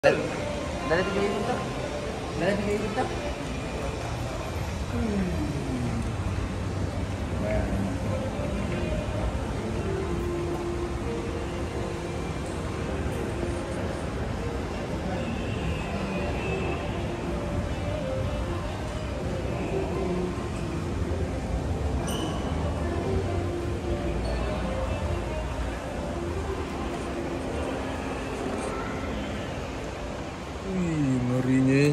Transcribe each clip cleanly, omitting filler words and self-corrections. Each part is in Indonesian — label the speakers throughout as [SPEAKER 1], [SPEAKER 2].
[SPEAKER 1] Dari 3.000 tak? Dari 3.000 tak?
[SPEAKER 2] Wih, ngerinya.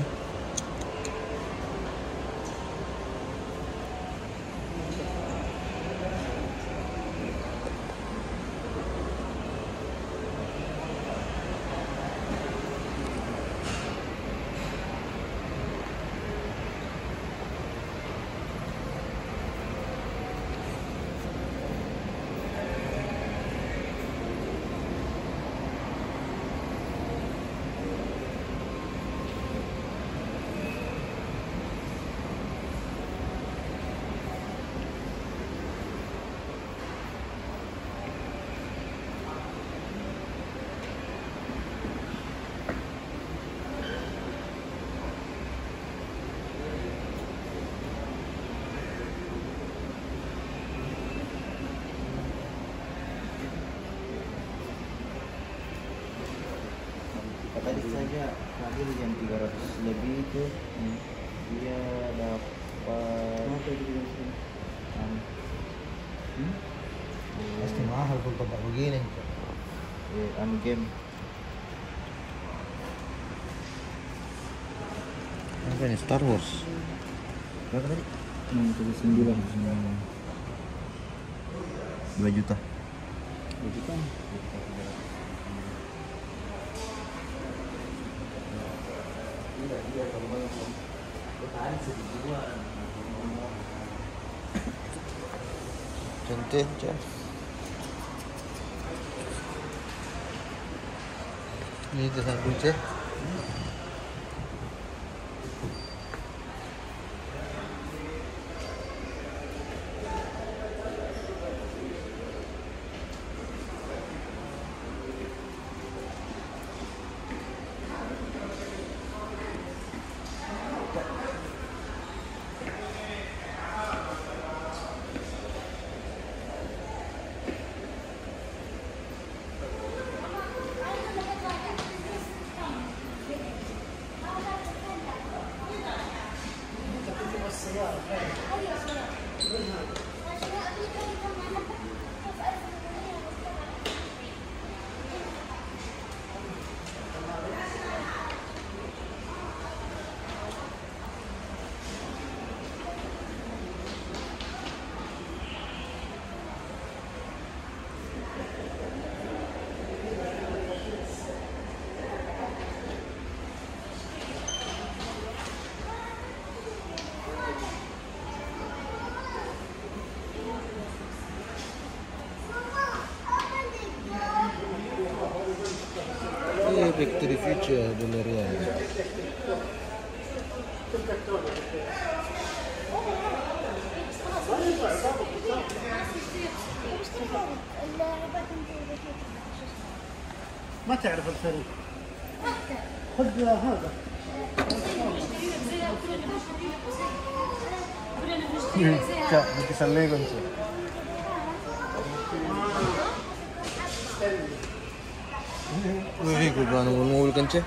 [SPEAKER 1] Tadi saja mobil yang 300 lebih itu dia dapat
[SPEAKER 3] Pasti mahal kalau tempat begini.
[SPEAKER 1] game.
[SPEAKER 2] Apa ini Star Wars?
[SPEAKER 1] Berapa tadi? 9 2 juta. 2 juta.
[SPEAKER 2] Cantik, cantik. Ini itu sandwich. Back to the Future beneran.
[SPEAKER 3] ما تعرف الفرق. خذ هذا. Kak, bisa legon sih.
[SPEAKER 2] Wih, gue bilang mobil kenceng.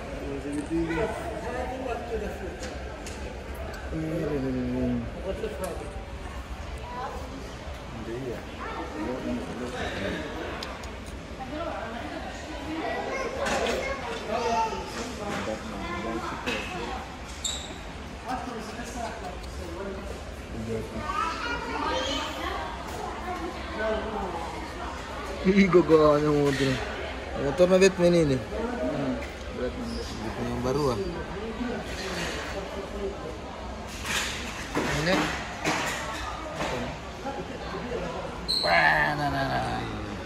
[SPEAKER 2] Ih, gue gak motor. Motornya Batman ini. Batman yang baru ah. Ini. Wah, nah.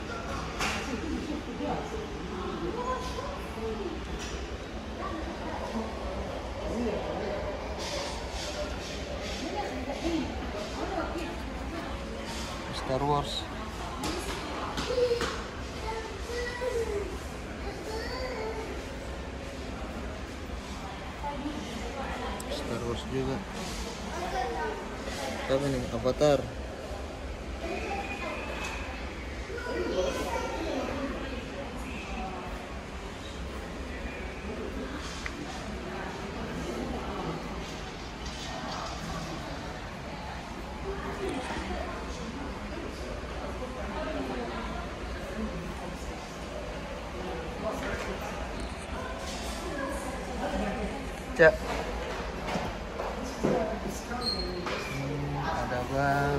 [SPEAKER 2] Star Wars. Wars juga. Apa nih? Avatar. Cak. Ada bang.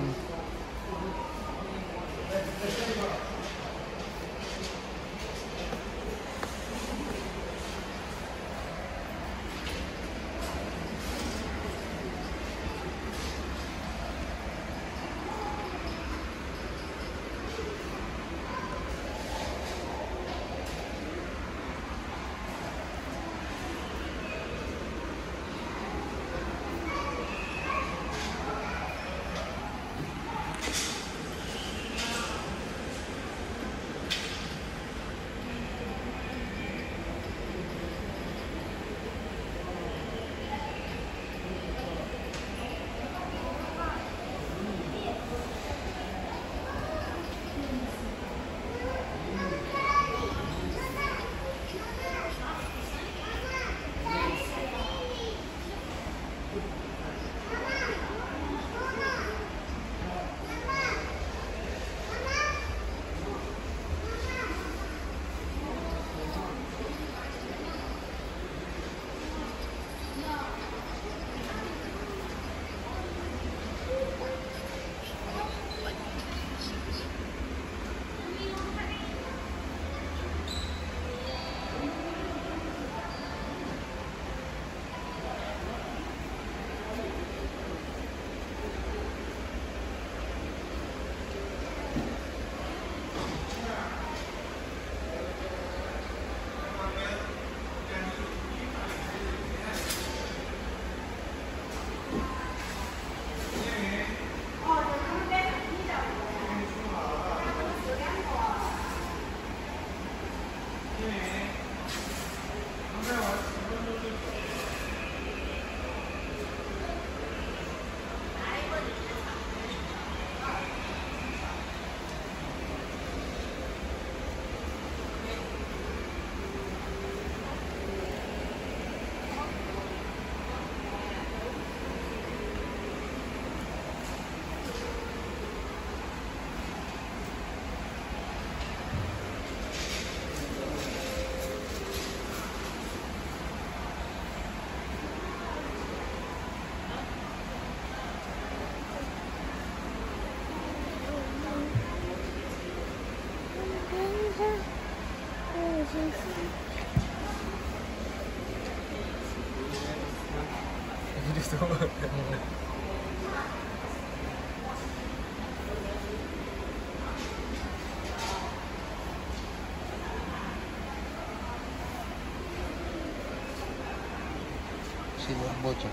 [SPEAKER 2] Sini bocor.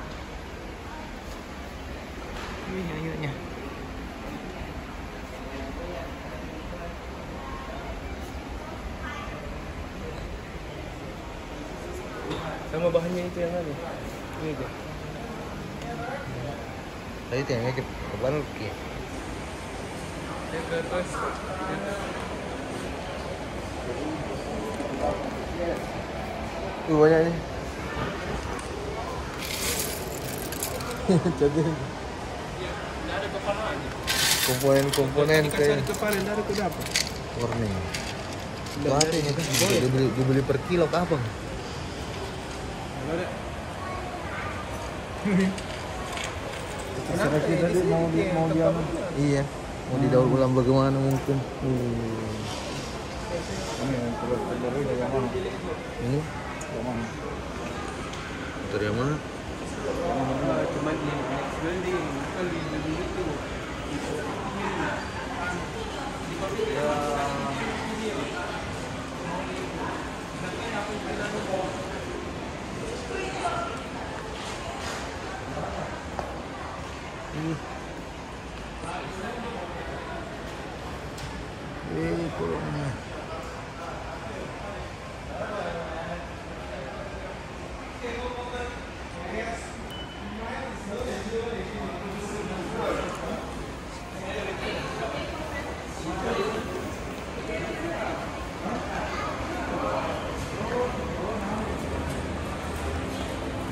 [SPEAKER 2] Ini ayunya.
[SPEAKER 3] Sama bahannya itu yang mana? Ini aja.
[SPEAKER 2] Tadi tengah ke baru ke.
[SPEAKER 3] Ke atas.
[SPEAKER 2] Banyak nih. Jadi komponen kayak
[SPEAKER 3] Kemarin dari itu dapat.
[SPEAKER 2] warning. Itu ada ini kan dibeli per kilo ke apa?
[SPEAKER 3] Terserah kita deh mau dia
[SPEAKER 2] Iya, mau didaur ulang bagaimana mungkin.
[SPEAKER 1] Ini yang telur itu yang mana?
[SPEAKER 2] Ini
[SPEAKER 1] Yang mana?
[SPEAKER 2] motor yang mana?
[SPEAKER 3] Cuma di building kali itu. Ya.